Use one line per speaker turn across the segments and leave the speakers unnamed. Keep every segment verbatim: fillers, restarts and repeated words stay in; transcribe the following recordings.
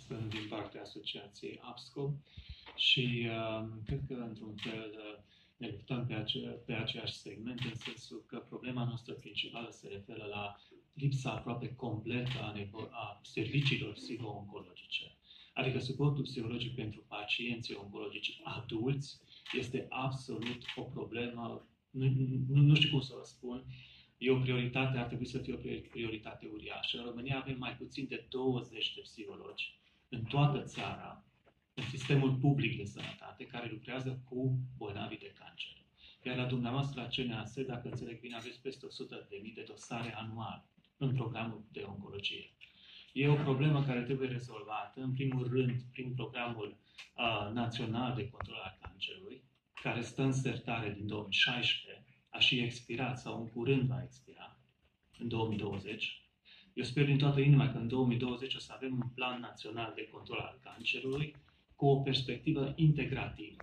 sunt din partea asociației APSCO și uh, cred că, într-un fel, uh, ne luptăm pe, ace- pe aceeași segment, în sensul că problema noastră principală se referă la lipsa aproape completă a, nevo- a serviciilor psiho-oncologice. Adică suportul psihologic pentru pacienții oncologici adulți este absolut o problemă, nu, nu, nu știu cum să vă spun, e o prioritate, ar trebui să fie o prioritate uriașă. În România avem mai puțin de douăzeci de psihologi în toată țara, în sistemul public de sănătate, care lucrează cu bolnavii de cancer. Iar la dumneavoastră, la C N A S, dacă înțeleg bine, aveți peste o sută de mii de dosare anual în programul de oncologie. E o problemă care trebuie rezolvată, în primul rând, prin programul uh, național de control al cancerului, care stă în sertare din două mii șaisprezece, a și expirat sau în curând va expira, în două mii douăzeci. Eu sper din toată inima că în două mii douăzeci o să avem un plan național de control al cancerului cu o perspectivă integrativă.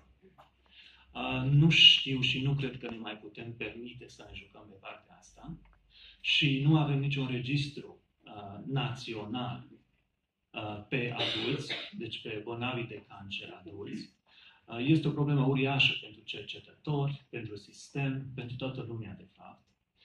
Uh, nu știu și nu cred că ne mai putem permite să ne jucăm pe partea asta și nu avem niciun registru uh, național uh, pe adulți, deci pe bolnavii de cancer adulți. Uh, este o problemă uriașă pentru cercetători, pentru sistem, pentru toată lumea de fapt.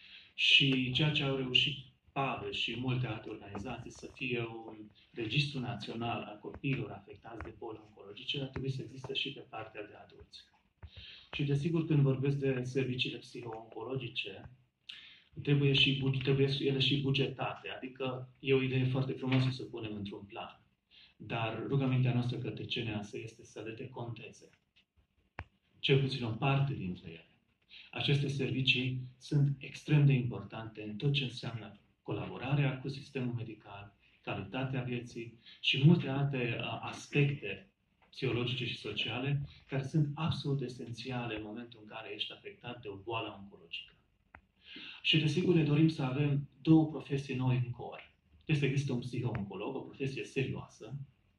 Și ceea ce au reușit Pavel și multe alte organizații să fie un registru național al copiilor afectați de boli oncologice, ar trebui să existe și pe partea de adulți. Și desigur, când vorbesc de serviciile psiho-oncologice, trebuie, și, trebuie ele și bugetate, adică e o idee foarte frumoasă să o punem într-un plan. Dar rugămintea noastră către C N A S este să le deconteze, cel puțin o parte dintre ele. Aceste servicii sunt extrem de importante în tot ce înseamnă colaborarea cu sistemul medical, calitatea vieții și multe alte aspecte psihologice și sociale care sunt absolut esențiale în momentul în care ești afectat de o boală oncologică. Și desigur ne dorim să avem două profesii noi în cor. Trebuie să există un psiho-oncolog, o profesie serioasă,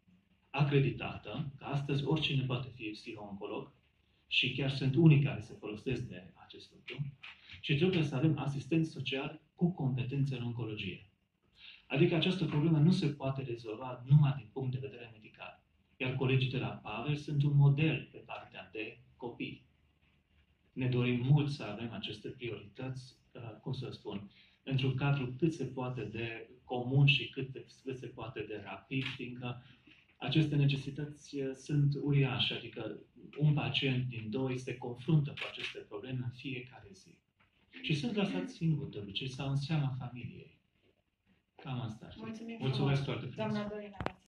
acreditată, că astăzi oricine poate fi psiho-oncolog și chiar sunt unii care se folosesc de acest lucru. Și trebuie să avem asistent social cu competențe în oncologie. Adică această problemă nu se poate rezolva numai din punct de vedere medical. Iar colegii de la Pavel sunt un model pe partea de copii. Ne dorim mult să avem aceste priorități, cum să spun, într-un cadru cât se poate de comun și cât, de, cât se poate de rapid, fiindcă aceste necesități sunt uriașe, adică un pacient din doi se confruntă cu aceste probleme în fiecare zi. Și sunt lăsați singuri de obicei sau în seama familiei. Cam asta.
Mulțumim
Mulțumesc foarte frumos.
Doamna Dorina.